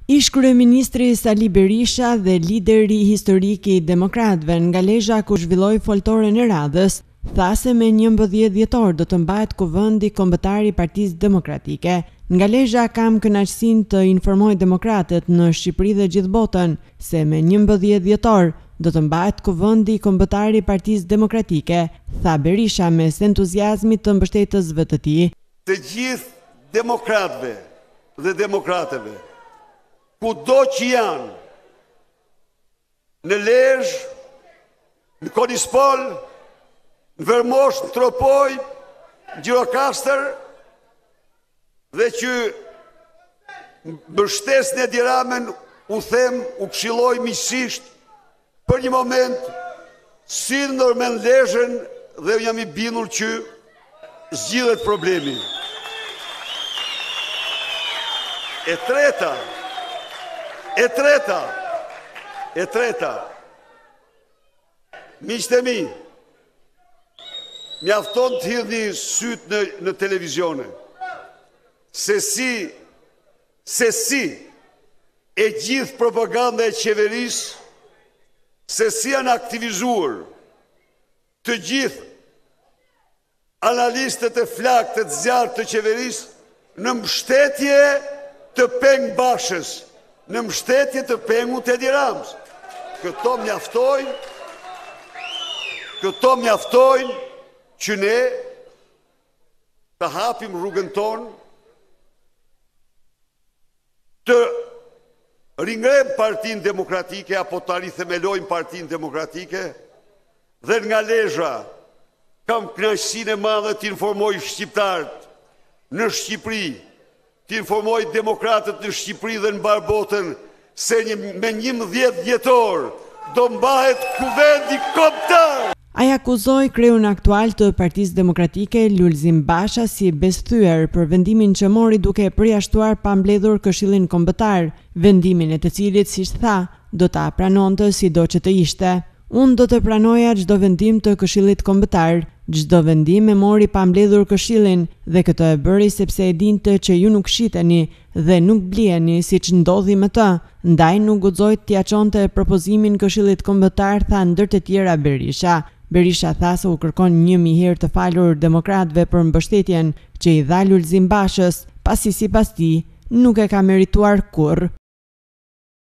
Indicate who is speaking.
Speaker 1: Ish kryeministri Sali Berisha dhe lideri historik I Demokratëve Ngalezha ku zhvilloi foltoren e radhës, tha se me 11 dhjetor do të mbahet kuvendi kombëtar I Partisë Demokratike. Ngalezha kam kënaqësinë të informoj demokratët në Shqipëri dhe gjithë botën se me 11 dhjetor do të mbahet kuvendi kombëtar I Partisë Demokratike, tha Berisha mes entuziazmit të mbështetësve të tij.
Speaker 2: Të gjithë demokratëve dhe demokratëve, kudo që janë, në Lezhë, në Konispol, në Vermosh, në Tropoj, në Gjirokastër, dhe që mbështesën e Edi Ramën u them, u këshilloj miqësisht, për një moment, si ndërmen Lezhën dhe jam I bindur që zgjidhet problemi. E treta, miqtë e mi, mjafton të hidhni sytë në televizione, se si e gjithë propaganda e qeverisë, se si janë aktivizuar të gjithë analistët e flakët të zjarë të qeverisë në mbështetje të Peng Bashës, në mbështetje të Pengut të Edi Ramës. Këto mjaftojnë që ne të hapim rrugën tonë, të ringrem Partinë Demokratike apo të rithemelojmë Partinë Demokratike dhe nga Lezhë kam kënaqësinë e madhe të informoj shqiptarët në Shqipëri, të informoj demokratët në Shqipëri dhe në mbar botën se me 11 dhjetor do mbahet kuvendi kombëtar.
Speaker 1: Ai akuzoi kreun aktual të Partisë Demokratike Lulzim Basha si besthyer për vendimin që mori duke përjashtuar pa mbledhur Këshillin Kombëtar, vendimin e të cilit, siç tha, do ta pranonte sido që të ishte. Unë do të pranoja çdo vendim të Këshillit Kombëtar, çdo vendim e mori pa mbledhur Këshillin dhe këtë e bëri sepse e dinte që ju nuk shiteni dhe nuk bliheni siç ndodhi me të, ndaj nuk guxoi t'ia çonte propozimin Këshillit Kombëtar, tha ndër të tjera Berisha. Berisha tha se u kërkon 1000 herë të falur demokratëve për mbështetjen që I dha Lulzim Bashës, pasi sipas tij nuk e ka merituar kurrë.